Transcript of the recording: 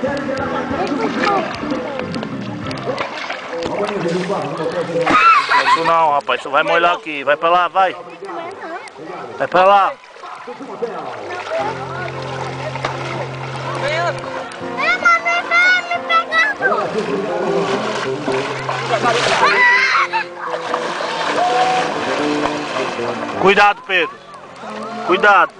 Isso não, rapaz, isso vai molhar aqui. Vai pra lá, vai. Vai pra lá. Cuidado, Pedro. Cuidado.